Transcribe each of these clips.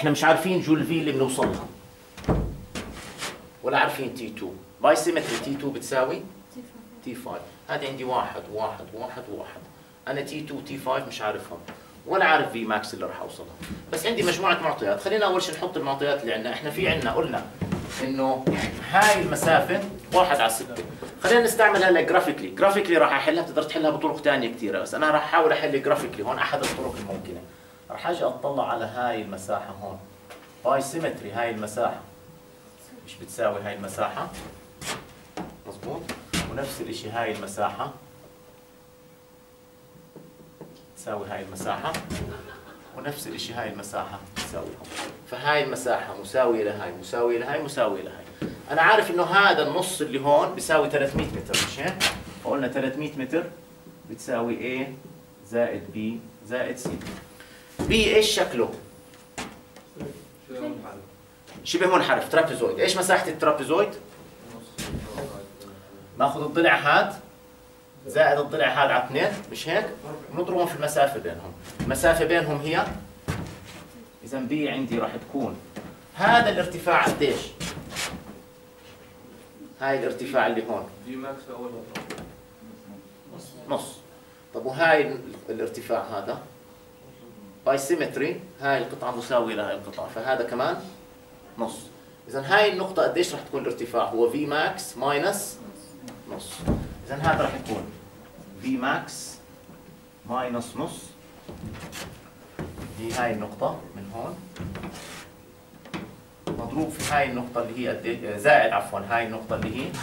احنا مش عارفين جول في اللي بنوصلها ولا عارفين تي 2. باي سيمتري تي 2 بتساوي تي 5. هذه عندي 1 1 1 1. انا تي 2 تي 5 مش عارفهم ولا عارف في ماكس اللي راح اوصلها، بس عندي مجموعه معطيات. خلينا اول شيء نحط المعطيات اللي عندنا. احنا في عندنا قلنا انه هاي المسافه 1/6. خلينا نستعمل هلا جرافيكلي راح احلها. بتقدر تحلها بطرق ثانيه كثيره، بس انا راح احاول احل جرافيكلي. هون احد الطرق الممكنه. راح اجي اطلع على هاي المساحه هون باي سيمتري. هاي المساحه مش بتساوي هاي المساحه، مظبوط؟ ونفس الشيء هاي المساحه تساوي هاي المساحه، ونفس الشيء هاي المساحه تساويهم. فهاي المساحه مساويه لهاي مساويه لهاي مساويه لهاي. انا عارف انه هذا النص اللي هون بيساوي 300 متر، مش هيك؟ فقلنا 300 متر بتساوي A زائد B زائد C. B ايش شكله؟ شبه منحرف، ترابيزويد. ايش مساحه الترابيزويد؟ ناخذ الضلع هاد زائد الضلع هاد على 2، مش هيك؟ ونضربهم في المسافه بينهم. المسافه بينهم هي اذا بي عندي راح تكون هذا الارتفاع قديش؟ هاي الارتفاع اللي هون في ماكس اول نص. طب وهاي الارتفاع هذا باي سيمتري هاي القطعه مساويه لهاي القطعه، فهذا كمان نص. اذا هاي النقطه قديش راح تكون الارتفاع؟ هو في ماكس ماينس نص. اذا هذا راح يكون في ماكس ماينس نص. هي هاي النقطة من هون مضروب في هاي النقطة اللي هي قد زائد عفوا هاي النقطة اللي هي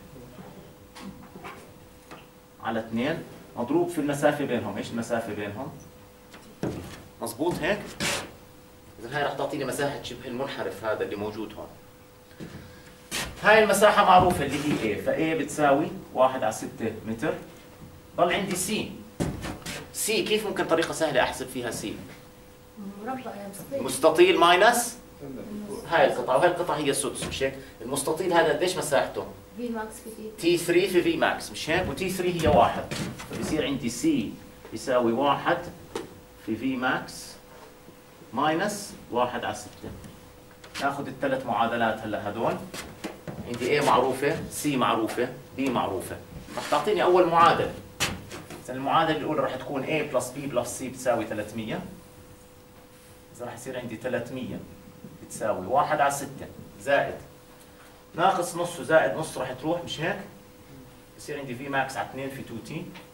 على 2 مضروب في المسافة بينهم. ايش المسافة بينهم؟ مظبوط هيك؟ إذا هاي راح تعطيني مساحة شبه المنحرف هذا اللي موجود هون. هاي المساحة معروفة اللي هي A، فA بتساوي 1/6 متر. ضل عندي C. C كيف ممكن طريقة سهلة أحسب فيها C؟ مربع يا مستطيل. مستطيل ماينس هاي القطعة، وهي القطعة هي السدس، مش هيك؟ المستطيل هذا قديش مساحته؟ في ماكس في T3 في في ماكس، مش هيك؟ وتي 3 هي 1، فبصير عندي C يساوي 1 في في ماكس ماينس 1/6. ناخذ الثلاث معادلات هلا هدول. عندي A معروفة، C معروفة، B معروفة. راح تعطيني أول معادلة. إذا المعادلة الأولى راح تكون A بلس B بلس C بتساوي 300. إذا راح يصير عندي 300 بتساوي 1/6 زائد ناقص نص وزائد نص راح تروح، مش هيك؟ يصير عندي في ماكس على 2 في 2T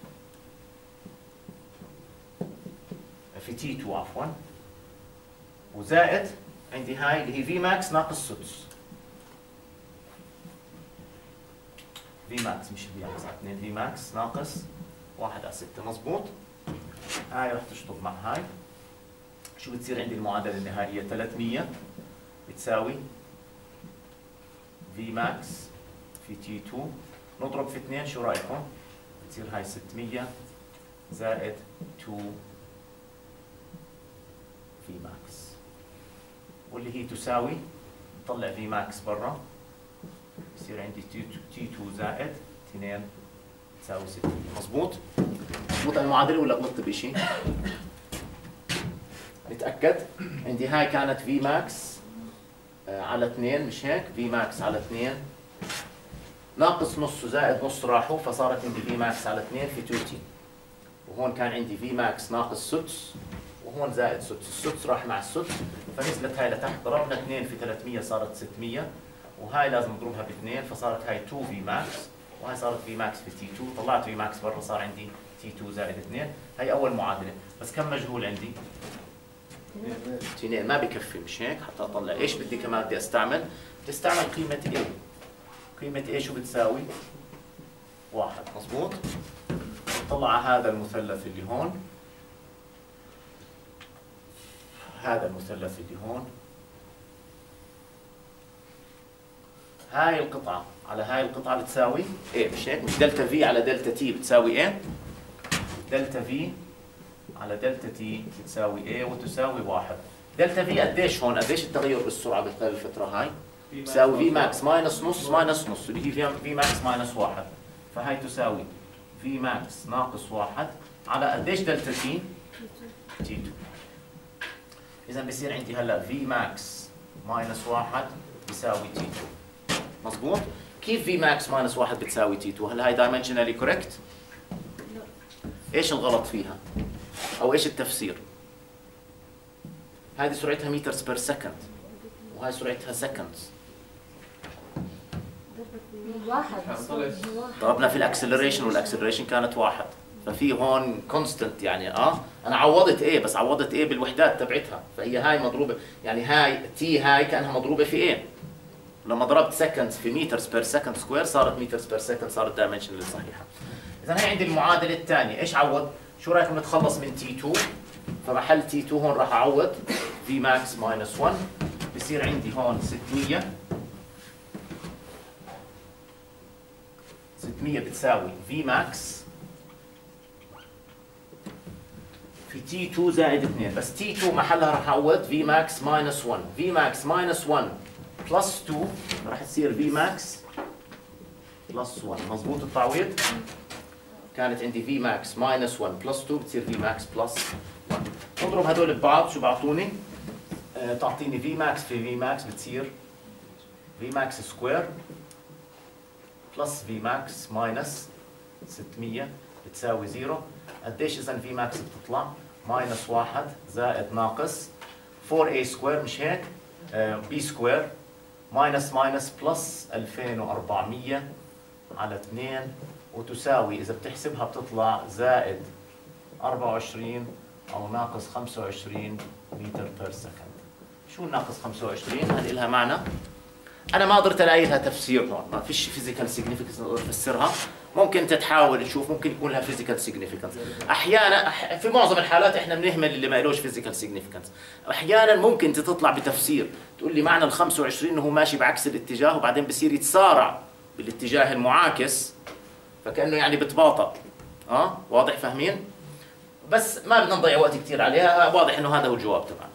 في T2 عفوا، وزائد عندي هاي اللي هي في ماكس ناقص سدس. في ماكس مش في ماكس على 2 في ماكس ناقص 1/6. مظبوط؟ هاي راح تشطب مع هاي. شو بتصير عندي المعادلة النهائية؟ 300 بتساوي في ماكس في تي 2 نضرب في 2. شو رايكم؟ بتصير هاي 600 زائد 2 في ماكس، واللي هي تساوي نطلع في ماكس برا بصير عندي تي 2 زائد 2 تساوي 600. مظبوط؟ مضبوط المعادلة ولا غلطت بشيء؟ نتأكد. عندي هاي كانت في ماكس على 2، مش هيك؟ في ماكس على 2 ناقص نص وزائد نص راحوا، فصارت عندي في ماكس على 2 في 2T. وهون كان عندي في ماكس ناقص سدس وهون زائد سدس، السدس راح مع السدس فنزلت هاي لتحت. ضربنا 2 في 300 صارت 600، وهاي لازم نضربها ب2 فصارت هاي 2 في ماكس، وهاي صارت في ماكس في تي 2. طلعت في ماكس برا صار عندي تي 2 زائد 2. هاي أول معادلة. بس كم مجهول عندي؟ 2. ما بكفي، مش هيك؟ حتى اطلع ايش بدي كمان بدي استعمل؟ بدي استعمل قيمة A. قيمة A شو بتساوي؟ 1. مظبوط؟ طلع هذا المثلث اللي هون، هذا المثلث اللي هون، هاي القطعة على هاي القطعة بتساوي A، مش هيك؟ مش دلتا في على دلتا تي بتساوي A؟ دلتا في على دلتا تي بتساوي A وتساوي 1. دلتا في قديش هون؟ قديش التغير بالسرعة بخلال الفترة هاي؟ بتساوي في ماكس ماينس نص ماينس نص اللي هي في ماكس ماينس 1، فهي تساوي في ماكس ناقص 1 على قديش دلتا تي؟ تي 2. اذا بصير عندي هلا في ماكس ماينس 1 بيساوي تي 2. مضبوط؟ كيف في ماكس ماينس 1 بتساوي تي 2؟ هل هاي دايمنشنالي كوريكت؟ ايش الغلط فيها؟ او ايش التفسير؟ هذه سرعتها مترز بير سكند وهاي سرعتها سكندز. واحد ضربنا في الاكسلريشن والاكسلريشن كانت 1، ففي هون كونستنت يعني انا عوضت ايه، بس عوضت ايه بالوحدات تبعتها، فهي هاي مضروبه يعني هاي تي هاي كانها مضروبه في ايه؟ لما ضربت سكندز في مترز بير سكند سكوير صارت مترز بير سكند، صارت دايمنشنال صحيحه. اذا هي عندي المعادله الثانيه، ايش عوض؟ شو رايكم نتخلص من تي 2؟ فمحل تي 2 هون راح اعوض في ماكس ماينس 1، بصير عندي هون 600 بتساوي في ماكس في تي 2 زائد 2، بس تي 2 محلها راح اعوض في ماكس ماينس 1، في ماكس ماينس 1 بلس 2 راح تصير في ماكس بلس 1. مضبوط التعويض؟ كانت عندي في ماكس ماينس 1 بلس 2 بتصير في ماكس بلس 1. نضرب هدول ببعض شو بعطوني؟ تعطيني في ماكس في في ماكس بتصير في ماكس سكوير بلس في ماكس ماينس 600 بتساوي 0. قديش اذا في ماكس بتطلع؟ ماينس 1 زائد ناقص 4a سكوير مش هيك؟ b سكوير ماينس ماينس بلس 2400 على 2 وتساوي اذا بتحسبها بتطلع زائد 24 او ناقص 25 متر بير سكند. شو الناقص 25؟ هل لها معنى؟ انا ما قدرت الاقي لها تفسير هون، ما فيش فيزيكال سيجنيفيكانس اقدر افسرها. ممكن تتحاول تشوف ممكن يكون لها فيزيكال سيجنيفيكانس. احيانا في معظم الحالات احنا بنهمل اللي ما لهش فيزيكال سيجنيفيكانس. احيانا ممكن تطلع بتفسير تقول لي معنى ال 25 انه هو ماشي بعكس الاتجاه وبعدين بصير يتسارع بالاتجاه المعاكس، فكانه يعني بتباطأ. واضح فاهمين؟ بس ما بدنا نضيع وقت كثير عليها، واضح انه هذا هو الجواب تبعنا.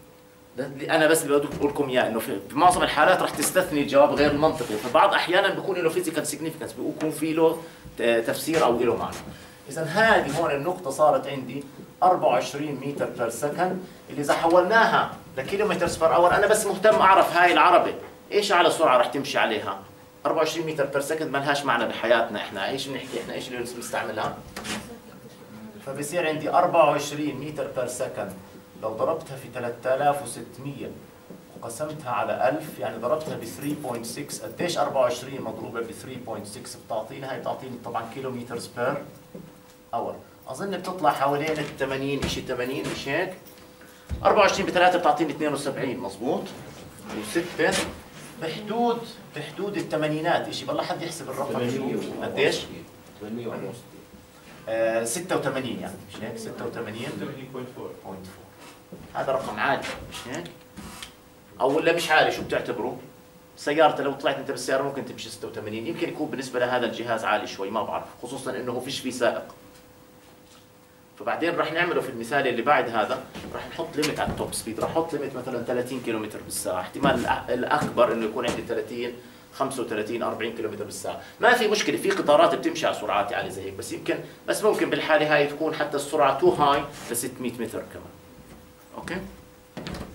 انا بس اللي بدي اقول لكم اياه انه في معظم الحالات رح تستثني الجواب غير المنطقي، فبعض احيانا بيكون له فيزيكال سيجنيفيكانس، بيكون في له تفسير او له معنى. اذا هذه هون النقطه صارت عندي 24 متر بير سكند، اللي اذا حولناها لكيلومتر بير اور، انا بس مهتم اعرف هاي العربه ايش على سرعه رح تمشي عليها. 24 متر بير سكند ما لهاش معنى بحياتنا، احنا ايش بنحكي، احنا ايش اللي بنستعملها؟ فبصير عندي 24 متر بير سكند لو ضربتها في 3600 وقسمتها على 1000 يعني ضربتها ب 3.6. قديش 24 مضروبه ب 3.6 بتعطينا؟ هي بتعطيني طبعا كيلومتر بير اور. اظن بتطلع حوالين ال 80 شيء 80 مش هيك؟ 24 ب 3 بتعطيني 72 مضبوط؟ و6 بحدود الثمانينات شيء. والله حد يحسب الرقم شو قديش؟ 86 يعني مش هيك؟ 86.4. هذا رقم عالي مش هيك؟ او ولا مش عالي؟ شو بتعتبره؟ سيارته لو طلعت انت بالسياره ممكن تمشي 86، يمكن يكون بالنسبه لهذا الجهاز عالي شوي، ما بعرف، خصوصا انه فيش فيه سائق. فبعدين رح نعمله في المثال اللي بعد هذا، رح نحط ليميت على التوب سبيد، رح احط ليميت مثلا 30 كيلومتر بالساعه، احتمال الاكبر انه يكون عندي 30 35 40 كيلومتر بالساعه. ما في مشكله، في قطارات بتمشي على سرعات عاليه زي هيك، بس ممكن بالحاله هاي تكون حتى السرعه تو هاي ل 600 متر كمان. اوكي؟